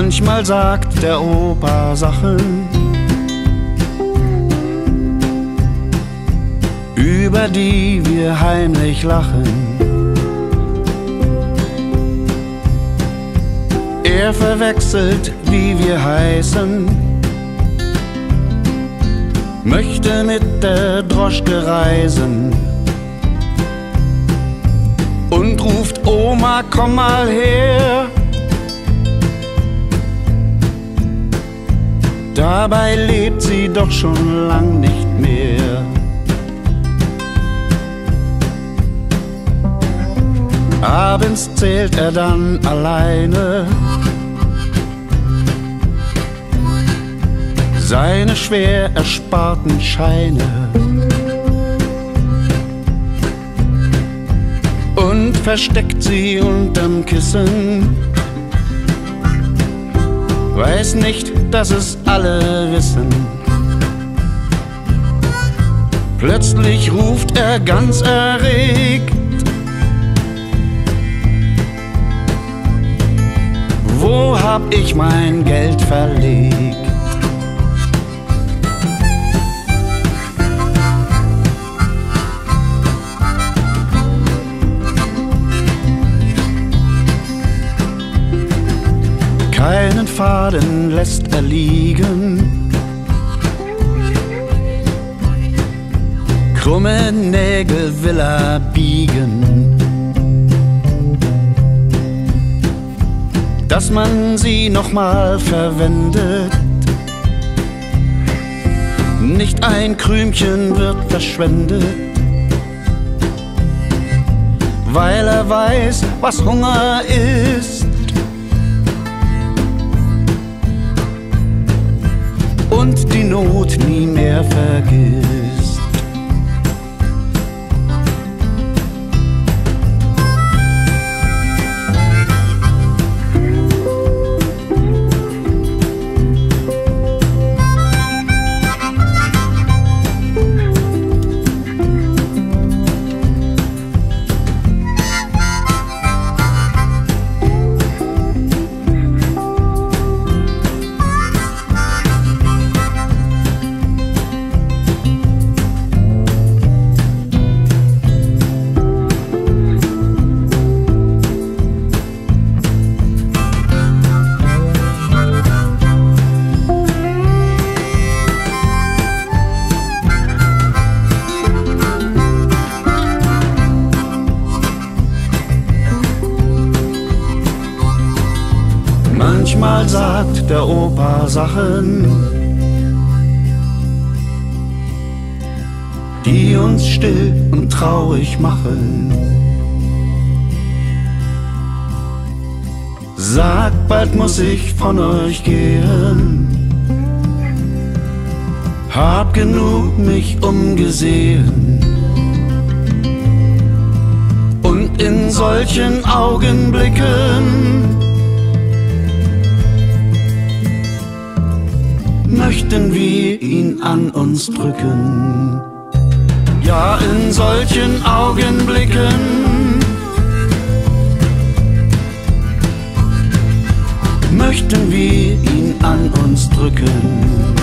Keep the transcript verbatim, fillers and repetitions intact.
Manchmal sagt der Opa Sachen, über die wir heimlich lachen. Er verwechselt, wie wir heißen, möchte mit der Droschke reisen und ruft: Oma, komm mal her. Dabei lebt sie doch schon lang nicht mehr. Abends zählt er dann alleine seine schwer ersparten Scheine und versteckt sie unterm Kissen. Weiß nicht, dass es alle wissen. Plötzlich ruft er ganz erregt: Wo hab ich mein Geld verlegt? Keinen Faden lässt er liegen, krumme Nägel will er biegen, dass man sie nochmal verwendet. Nicht ein Krümchen wird verschwendet, weil er weiß, was Hunger ist und die Not nie mehr vergisst. Manchmal sagt der Opa Sachen, die uns still und traurig machen. Sagt, bald muss ich von euch gehen, hab genug mich umgesehen. Und in solchen Augenblicken möchten wir ihn an uns drücken. Ja, in solchen Augenblicken möchten wir ihn an uns drücken.